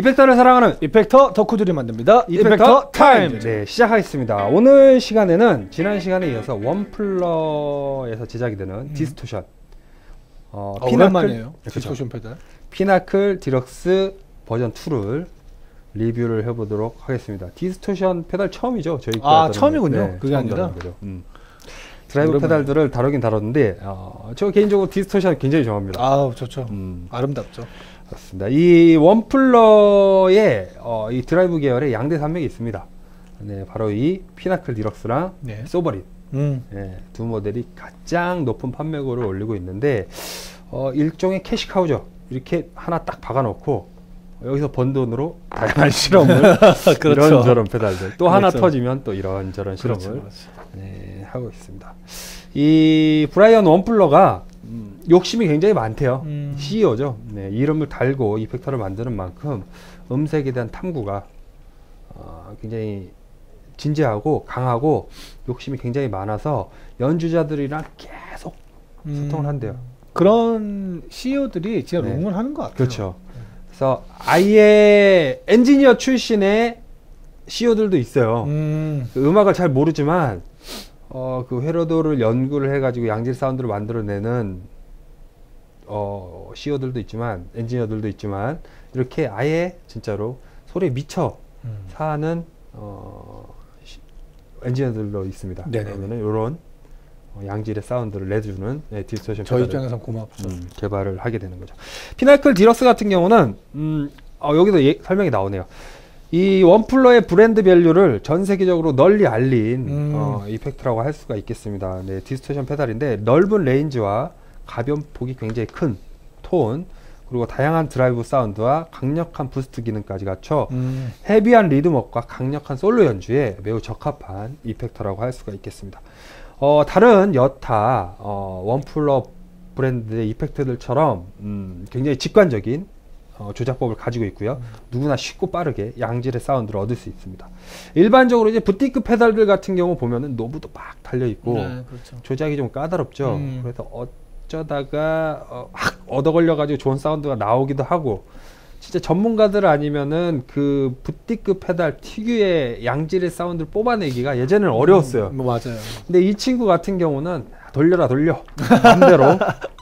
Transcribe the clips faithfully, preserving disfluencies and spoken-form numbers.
이펙터를 사랑하는 이펙터 덕후들이 만듭니다. 이펙터, 이펙터 타임! 네, 시작하겠습니다. 오늘 시간에는 지난 시간에 이어서 원플러에서 제작이 되는 음. 디스토션 어, 어, 오랜만이에요. 네, 디스토션 페달 피나클 디럭스 버전 이를 리뷰를 해보도록 하겠습니다. 디스토션 페달 처음이죠? 저희 아 처음이군요. 네, 그게 아니라 음. 드라이브 오랜만에. 페달들을 다루긴 다뤘는데 어, 저 개인적으로 디스토션 굉장히 좋아합니다. 아 좋죠. 음. 아름답죠. 그렇습니다. 이 원플러의 어, 이 드라이브 계열의 양대 산맥이 있습니다. 네, 바로 이 피나클 디럭스랑 네. 소버릿 음. 네, 두 모델이 가장 높은 판매고를 올리고 있는데 어, 일종의 캐시카우죠. 이렇게 하나 딱 박아놓고 여기서 번 돈으로 다양한 실험을 그렇죠. 이런저런 페달들 또 그렇죠. 하나 터지면 또 이런저런 실험을 그렇죠, 그렇죠. 네, 하고 있습니다. 이 브라이언 원플러가 음, 욕심이 굉장히 많대요. 음. 씨이오죠. 네, 이름을 달고 이펙터를 만드는 만큼 음색에 대한 탐구가 어, 굉장히 진지하고 강하고 욕심이 굉장히 많아서 연주자들이랑 계속 음. 소통을 한대요. 그런 씨이오들이 진짜 네. 롱을 하는 것 같아요. 그렇죠. 그래서 아예 엔지니어 출신의 씨이오들도 있어요. 음. 그 음악을 잘 모르지만 어, 그 회로도를 연구를 해가지고 양질 사운드를 만들어내는 어, 씨이오들도 있지만 엔지니어들도 있지만 이렇게 아예 진짜로 소리에 미쳐 음. 사는 어, 엔지니어들도 있습니다. 그러면은 이런 어, 양질의 사운드를 내주는 네, 디스토션 저희 입장에서 고맙죠. 음, 개발을 하게 되는 거죠. 피나클 디럭스 같은 경우는 음, 어, 여기도 예, 설명이 나오네요. 이 원플러의 브랜드 밸류를 전 세계적으로 널리 알린 음. 어, 이펙트라고 할 수가 있겠습니다. 네, 디스토션 페달인데 넓은 레인지와 가변 폭이 굉장히 큰 톤, 그리고 다양한 드라이브 사운드와 강력한 부스트 기능까지 갖춰 음. 헤비한 리드웍과 강력한 솔로 연주에 매우 적합한 이펙터라고 할 수가 있겠습니다. 어, 다른 여타 어, 원플러 브랜드의 이펙트들처럼 음, 굉장히 직관적인 어, 조작법을 가지고 있고요. 음. 누구나 쉽고 빠르게 양질의 사운드를 얻을 수 있습니다. 일반적으로 이제 부티크 페달들 같은 경우 보면은 노브도 막 달려 있고 네, 그렇죠. 조작이 좀 까다롭죠. 음. 그래서 어쩌다가 어, 확 얻어 걸려 가지고 좋은 사운드가 나오기도 하고, 진짜 전문가들 아니면은 그 부티크 페달 특유의 양질의 사운드를 뽑아내기가 예전에는 어려웠어요. 음, 뭐 맞아요. 근데 이 친구 같은 경우는 돌려라 돌려 맘대로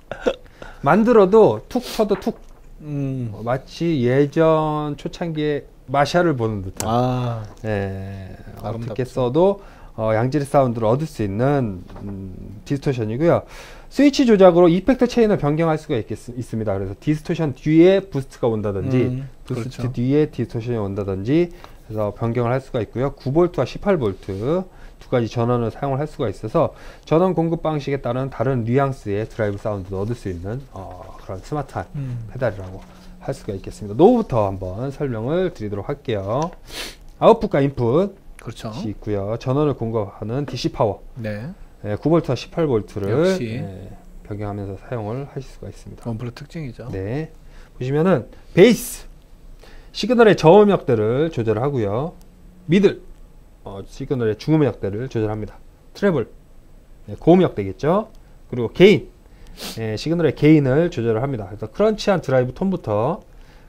만들어도 툭 쳐도 툭 음. 어, 마치 예전 초창기에 마샬을 보는 듯한 아. 예, 어떻게 써도 어, 양질의 사운드를 얻을 수 있는 음, 디스토션이고요. 스위치 조작으로 이펙터 체인을 변경할 수가 있겠, 있습니다. 그래서 디스토션 뒤에 부스트가 온다든지 음, 부스트 그렇죠. 뒤에 디스토션이 온다든지 그래서 변경을 할 수가 있고요. 구 볼트와 십팔 볼트 두 가지 전원을 사용을 할 수가 있어서 전원 공급 방식에 따른 다른 뉘앙스의 드라이브 사운드를 얻을 수 있는 어, 그런 스마트한 음. 페달이라고 할 수가 있겠습니다. 노브부터 한번 설명을 드리도록 할게요. 아웃풋과 인풋 그렇죠. 있고요. 전원을 공급하는 디씨 파워 네. 네, 구 볼트와 십팔 볼트를 네, 변경하면서 사용을 하실 수가 있습니다. 원플러 특징이죠. 네, 보시면은 베이스 시그널의 저음역대를 조절을 하고요. 미들 어, 시그널의 중음역대를 조절합니다. 트래블 네, 고음역대겠죠. 그리고 게인 네, 시그널의 게인을 조절을 합니다. 그래서 크런치한 드라이브 톤부터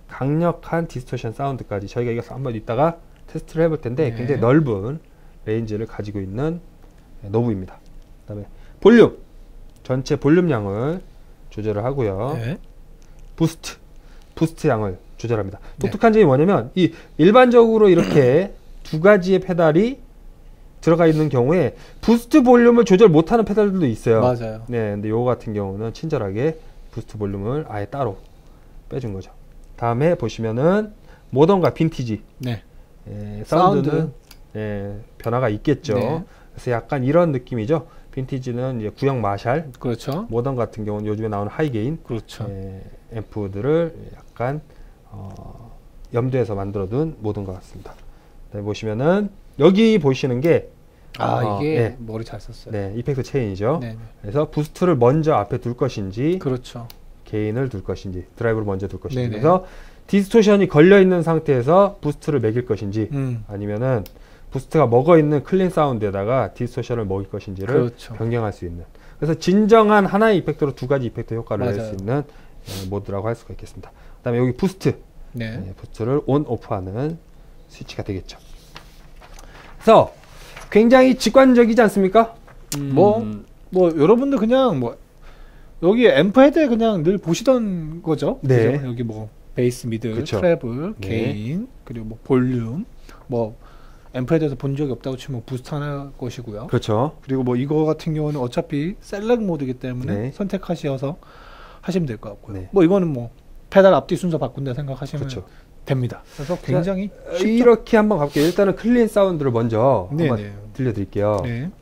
강력한 디스토션 사운드까지 저희가 이거 한번 이따가 테스트를 해볼 텐데 네. 굉장히 넓은 레인지를 가지고 있는 노브입니다. 그 다음에 볼륨 전체 볼륨량을 조절을 하고요. 네. 부스트 부스트 양을 조절합니다. 독특한 점이 뭐냐면 이 일반적으로 이렇게 두 가지의 페달이 들어가 있는 경우에 부스트 볼륨을 조절 못하는 페달들도 있어요. 맞아요. 네, 근데 요거 같은 경우는 친절하게 부스트 볼륨을 아예 따로 빼준 거죠. 다음에 보시면은 모던과 빈티지 네. 예, 사운드는 사운드. 예, 변화가 있겠죠. 네. 그래서 약간 이런 느낌이죠. 빈티지는 이제 구형 마샬, 그렇죠. 모던 같은 경우는 요즘에 나오는 하이게인, 그렇죠. 예, 앰프들을 약간 어, 염두에서 만들어둔 모던 것 같습니다. 네, 보시면은 여기 보시는 게 아 어, 이게 네. 머리 잘 썼어요. 네, 이펙트 체인이죠. 네네. 그래서 부스트를 먼저 앞에 둘 것인지, 그렇죠. 게인을 둘 것인지, 드라이브를 먼저 둘 것인지. 네네. 그래서 디스토션이 걸려 있는 상태에서 부스트를 매길 것인지, 음. 아니면은 부스트가 먹어 있는 클린 사운드에다가 디스토션을 먹일 것인지를 그렇죠. 변경할 수 있는. 그래서 진정한 하나의 이펙터로 두 가지 이펙터 효과를 낼 수 있는 예, 모드라고 할 수가 있겠습니다. 그다음에 여기 부스트 네. 네, 부스트를 온 오프하는 스위치가 되겠죠. 그래서 굉장히 직관적이지 않습니까? 음, 뭐, 뭐 여러분들 그냥 뭐 여기 앰프 헤드에 그냥 늘 보시던 거죠. 네. 그죠? 여기 뭐 베이스, 미드, 그쵸. 트래블, 네. 게인, 그리고 뭐 볼륨, 뭐 앰프 헤드에서 본 적이 없다고 치면 부스트 하나 것이고요. 그렇죠. 그리고 뭐 이거 같은 경우는 어차피 셀렉 모드이기 때문에 네. 선택하셔서 하시면 될 것 같고요. 네. 뭐 이거는 뭐 페달 앞뒤 순서 바꾼다 생각하시면 그렇죠. 됩니다. 그래서 굉장히 자, 쉽죠? 이렇게 한번 가볼게요. 일단은 클린 사운드를 먼저 네, 한번 네. 들려드릴게요. 네.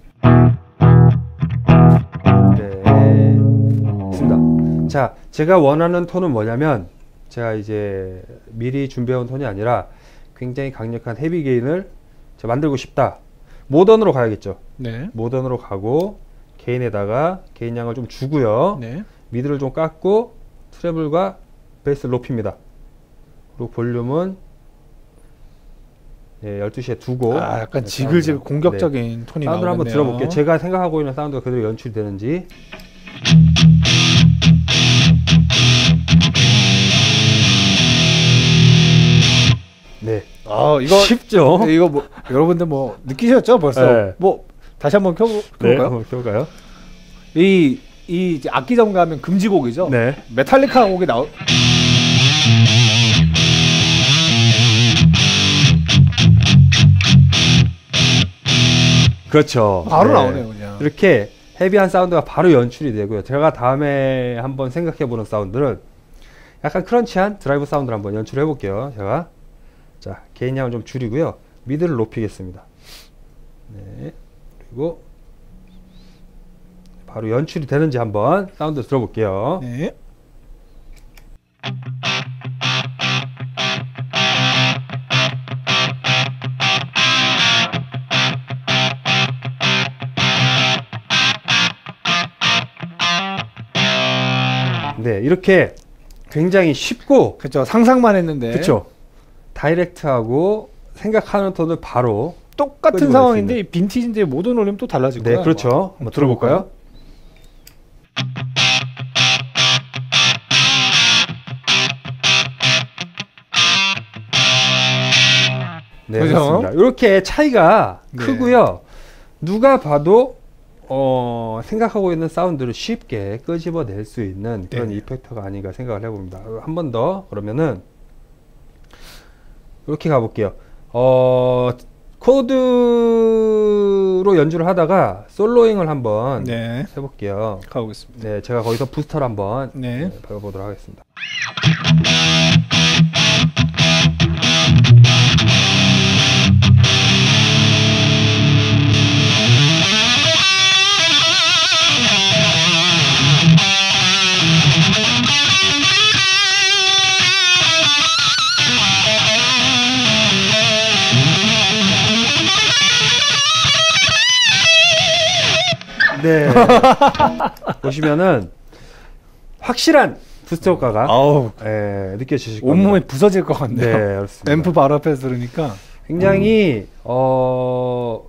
네. 있습니다. 자, 제가 원하는 톤은 뭐냐면 제가 이제 미리 준비해온 톤이 아니라 굉장히 강력한 헤비 게인을 제가 만들고 싶다. 모던으로 가야겠죠. 네. 모던으로 가고 게인에다가 게인 양을 좀 주고요. 네. 미드를 좀 깎고 트래블과 베이스를 높입니다. 그리고 볼륨은 네, 열두 시에 두고 아, 약간 네, 지글지글 사운드. 공격적인 톤이 네. 사운드를 한번 나오겠네요. 들어볼게요. 제가 생각하고 있는 사운드가 그대로 연출이 되는지. 네. 아, 이거 쉽죠? 네, 이거 뭐 여러분들 뭐 느끼셨죠 벌써? 네. 뭐 다시 한번 켜 네, 볼까요? 한번 켜볼까요? 이, 이 이제 악기 점가하면 금지곡이죠? 네. 메탈리카 곡이 나오. 그렇죠. 바로 네. 나오네요, 그냥. 이렇게 헤비한 사운드가 바로 연출이 되고요. 제가 다음에 한번 생각해보는 사운드는 약간 크런치한 드라이브 사운드를 한번 연출해 볼게요. 제가 자 게인 양을 좀 줄이고요. 미드를 높이겠습니다. 네. 그리고 바로 연출이 되는지 한번 사운드 들어볼게요. 네. 네, 이렇게 굉장히 쉽고 그렇죠. 상상만 했는데. 그렇죠. 다이렉트하고 생각하는 톤을 바로 똑같은 끄집어낼 상황인데 수 이 빈티지인데 모던 올리면 또 달라질 네, 거야. 그렇죠. 뭐. 한번 들어볼까요? 네, 그죠? 그렇습니다. 이렇게 차이가 네. 크고요. 누가 봐도 어, 생각하고 있는 사운드를 쉽게 끄집어낼 수 있는 그런 네. 이펙터가 아닌가 생각을 해봅니다. 한 번 더 그러면은 이렇게 가볼게요. 어, 코드로 연주를 하다가 솔로잉을 한번 네. 해볼게요. 가보겠습니다. 네, 제가 거기서 부스터를 한번 네. 네, 배워보도록 하겠습니다. 네. 보시면은 확실한 부스트 효과가 아우, 예, 느껴지실 겁니다. 온몸이 부서질 것 같네요. 네, 그렇습니다. 앰프 바로 앞에서 들으니까. 굉장히 어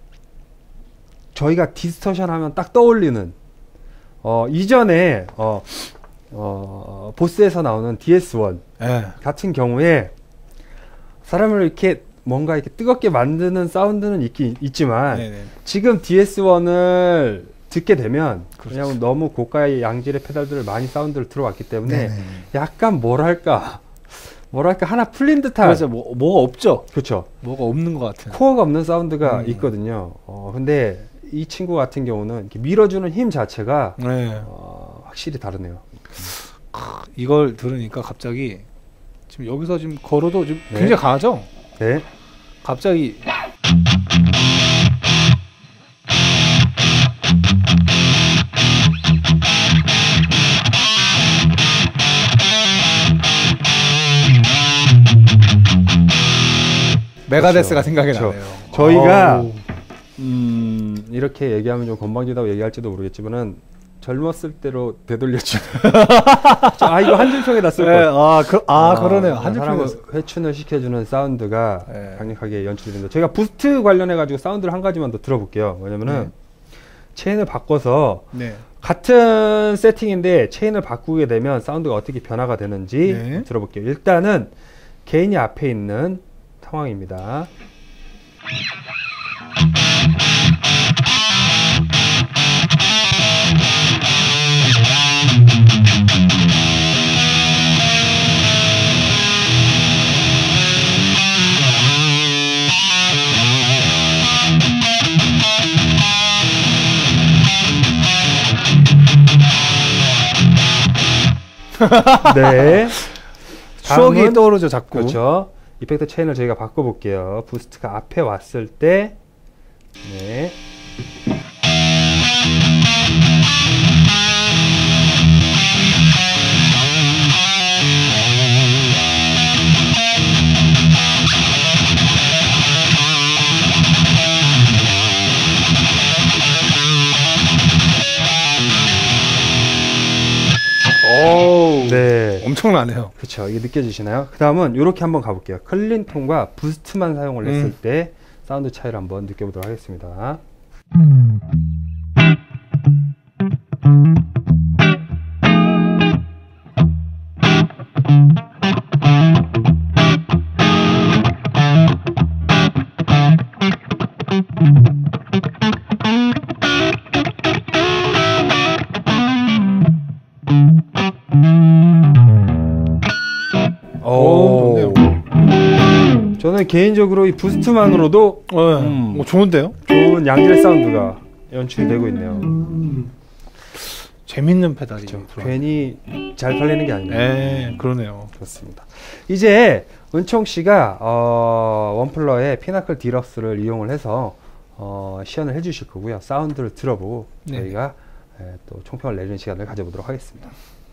저희가 디스토션 하면 딱 떠올리는 어 이전에 어, 어 보스에서 나오는 디에스 원 네. 같은 경우에 사람을 이렇게 뭔가 이렇게 뜨겁게 만드는 사운드는 있긴 있지만 네네. 지금 디에스 원을 듣게 되면 그렇죠. 그냥 너무 고가의 양질의 페달들을 많이 사운드를 들어왔기 때문에 네네. 약간 뭐랄까 뭐랄까 하나 풀린 듯한 그래서 뭐 뭐가 없죠. 그렇죠. 뭐가 없는 것 같은. 코어가 없는 사운드가 음. 있거든요. 어, 근데 이 친구 같은 경우는 이렇게 밀어주는 힘 자체가 네. 어, 확실히 다르네요. 이걸 들으니까 갑자기 지금 여기서 지금 걸어도 지금 네. 굉장히 강하죠. 네. 갑자기 메가데스가 그렇죠. 생각이 그렇죠. 나네요. 저희가 아우. 음, 이렇게 얘기하면 좀 건방지다고 얘기할지도 모르겠지만은 젊었을 때로 되돌려주. 아 이거 한줄평에다 쓸 네, 걸. 아, 그, 아, 아, 그러네요. 사람을 한줄평에서. 회춘을 시켜주는 사운드가 네. 강력하게 연출이 된다. 제가 부스트 관련해가지고 사운드를 한 가지만 더 들어볼게요. 왜냐면은 네. 체인을 바꿔서 네. 같은 세팅인데 체인을 바꾸게 되면 사운드가 어떻게 변화가 되는지 네. 들어볼게요. 일단은 개인이 앞에 있는 상황입니다. 네. 추억이 떠오르죠, 자꾸. 그렇죠. 이펙터 체인을 저희가 바꿔볼게요. 부스트가 앞에 왔을 때, 네. 오, 네. 엄청나네요. 그렇죠. 이게 느껴지시나요? 그 다음은 이렇게 한번 가볼게요. 클린톤과 부스트만 사용을 했을 음. 때 사운드 차이를 한번 느껴보도록 하겠습니다. 오, 좋네요. 저는 개인적으로 이 부스트만으로도 네. 음. 오, 좋은데요? 좋은 양질 사운드가 연출이 되고 있네요. 음. 재밌는 페달이죠. 괜히 잘 팔리는 게 아니에요. 네, 그러네요. 그렇습니다. 이제 은총 씨가 어, 원플러의 피나클 디럭스를 이용을 해서 어, 시연을 해주실 거고요. 사운드를 들어보고 네. 저희가 에, 또 총평을 내리는 시간을 가져보도록 하겠습니다.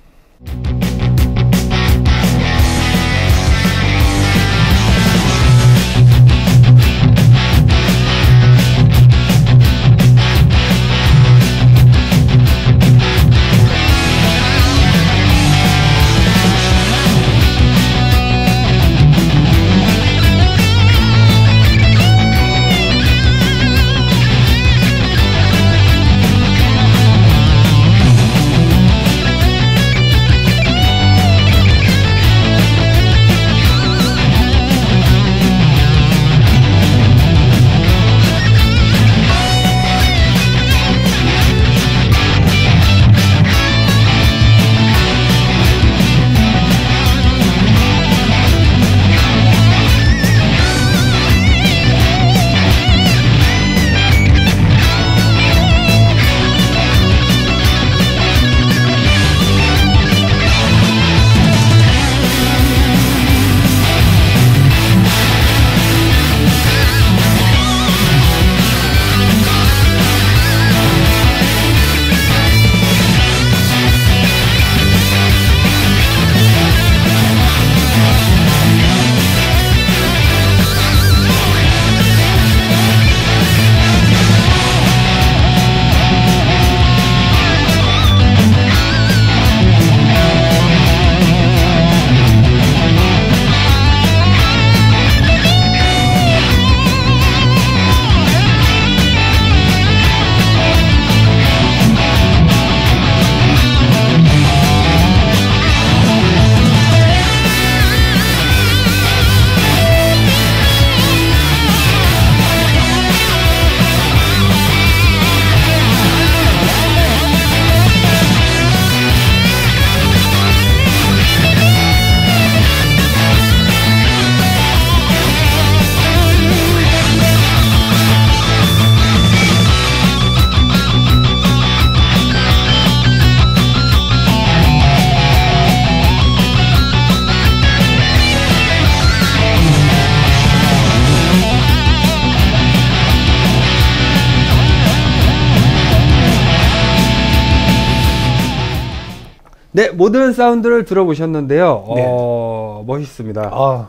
네, 모든 사운드를 들어보셨는데요. 네. 어, 멋있습니다. 아,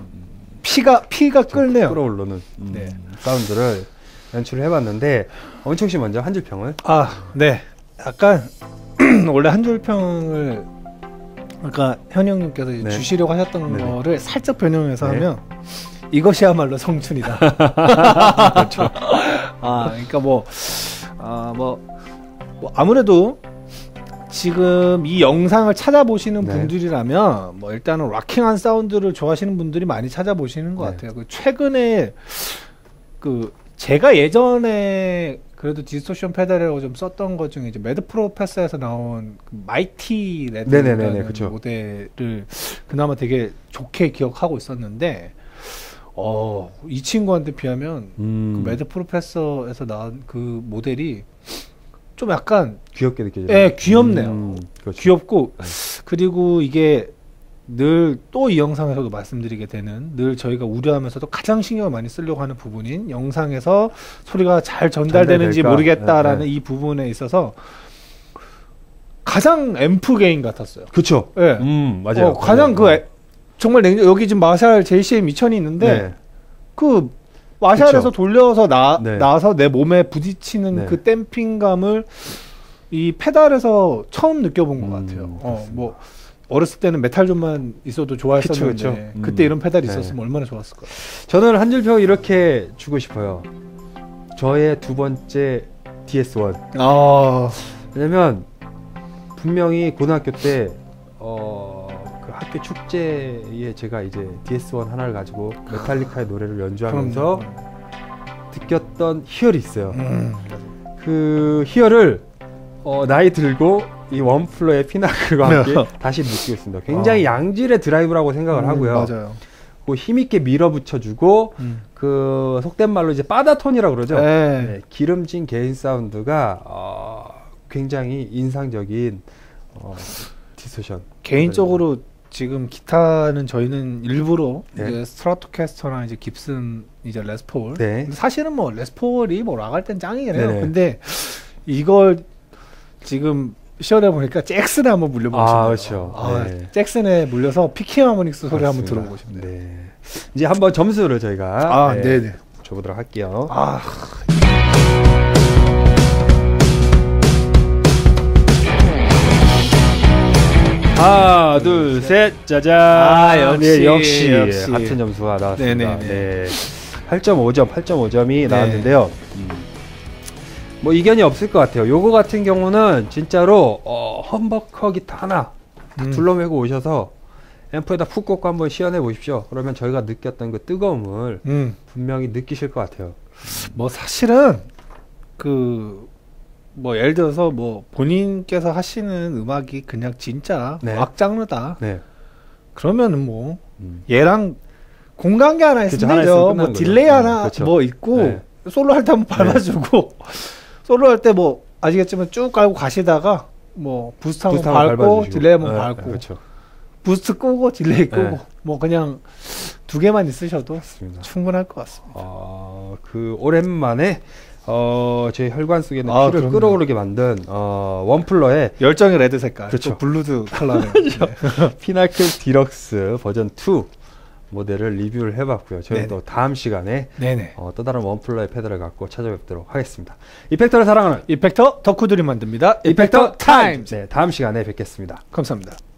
피가 피가 끓네요. 끓어오르는 음, 네. 사운드를 연출을 해봤는데 원총 씨 먼저 한 줄 평을. 아, 네. 약간 원래 한 줄 평을 아까 현영님께서 네. 주시려고 하셨던 네네. 거를 살짝 변형해서 네. 하면 이것이야말로 성춘이다. 그렇죠. 아, 그러니까 뭐, 아, 뭐, 뭐 아무래도 지금 이 영상을 찾아보시는 네. 분들이라면 뭐 일단은 락킹한 사운드를 좋아하시는 분들이 많이 찾아보시는 것 네. 같아요. 그 최근에 그 제가 예전에 그래도 디스토션 페달이라고 좀 썼던 것 중에 이제 매드 프로페서에서 나온 그 마이티 네네네네, 레드라는 그쵸. 모델을 그나마 되게 좋게 기억하고 있었는데 어, 이 친구한테 비하면 음, 그 매드 프로페서에서 나온 그 모델이 좀 약간 귀엽게 느껴져요. 예, 귀엽네요. 음, 그렇죠. 귀엽고 네. 그리고 이게 늘 또 이 영상에서도 말씀드리게 되는 늘 저희가 우려하면서도 가장 신경을 많이 쓰려고 하는 부분인 영상에서 소리가 잘 전달되는지 전달될까? 모르겠다라는 네, 네. 이 부분에 있어서 가장 앰프 게인 같았어요. 그쵸. 예. 음, 맞아요. 어, 가장 그 맞아요. 애- 정말 냉, 여기 지금 마샬 제이씨엠 이천이 있는데 네. 그 마샬에서 그쵸. 돌려서 나, 네. 나서 내 몸에 부딪히는 네. 그 댐핑감을 이 페달에서 처음 느껴본 것 음, 같아요. 어, 그렇습니다. 뭐 어렸을 때는 메탈존만 있어도 좋아했었는데 그쵸, 그쵸. 음. 그때 이런 페달이 네. 있었으면 얼마나 좋았을까. 저는 한 줄 평 이렇게 주고 싶어요. 저의 두 번째 디에스 원. 아, 왜냐면 분명히 고등학교 때 어, 그 학교 축제에 제가 이제 디에스 원 하나를 가지고 메탈리카의 노래를 연주하면서 느꼈던 희열이 있어요. 음. 그 희열을 어, 나이 들고 이 원플러의 피나클과 함께 다시 느끼고 있습니다. 굉장히 어. 양질의 드라이브라고 생각을 음, 하고요. 맞아요. 그 힘있게 밀어붙여주고 음. 그 속된 말로 이제 빠다톤이라고 그러죠. 네. 네, 기름진 개인 사운드가 어, 굉장히 인상적인 어, 디스토션. 개인적으로 지금 기타는 저희는 일부러 네. 이제 스트라토캐스터나 이제 깁슨 이제 레스폴. 네. 근데 사실은 뭐 레스폴이 뭐 락할 땐 짱이긴 해요. 네네. 근데 이걸 지금 시연해 보니까 잭슨에 한번 물려보고 아, 싶네요. 그렇죠. 아, 네. 잭슨에 물려서 피킹 하모닉스 소리 한번 그렇습니다. 들어보고 싶네요. 네. 이제 한번 점수를 저희가 아, 네, 네, 네. 줘보도록 할게요. 아, 하나, 둘, 셋, 짜잔. 아, 역시, 네, 역시, 역시. 같은 점수가 나왔습니다. 네네네. 네. 팔 점 오 점, 팔 점 오 점이 네. 나왔는데요. 음. 뭐 이견이 없을 것 같아요. 요거 같은 경우는 진짜로 어, 험버커 기타 하나 딱 음. 둘러매고 오셔서 앰프에다 푹 꽂고 한번 시연해 보십시오. 그러면 저희가 느꼈던 그 뜨거움을 음. 분명히 느끼실 것 같아요. 뭐 사실은 그 뭐 예를 들어서 뭐 본인께서 하시는 음악이 그냥 진짜 네. 락 장르다. 네. 그러면은 뭐 음. 얘랑 공간계 하나 그쵸, 있으면 하나 되죠. 있으면 뭐 끝나는 거죠. 딜레이 네, 하나 그쵸. 뭐 있고 네. 솔로 할 때 한번 밟아주고 솔로 할 때 뭐 아시겠지만 쭉 깔고 가시다가 뭐 부스트 한번 부스트 한번 밟고 밟아주시고. 딜레이 한번 네, 밟고 그렇죠. 부스트 끄고 딜레이 끄고 네. 뭐 그냥 두 개만 있으셔도 맞습니다. 충분할 것 같습니다. 어, 그 오랜만에 어, 제 혈관 속에는 아, 피를 그럼요. 끓어오르게 만든 어, 원플러의 열정의 레드 색깔, 그렇죠. 또 블루드 컬러네. 피나클 디럭스 버전 투 모델을 리뷰를 해봤고요. 저희는 네네. 또 다음 시간에 네네. 어, 또 다른 원플러의 페달을 갖고 찾아뵙도록 하겠습니다. 이펙터를 사랑하는 이펙터 덕후들이 만듭니다. 이펙터 이펙터 타임즈. 네, 다음 시간에 뵙겠습니다. 감사합니다.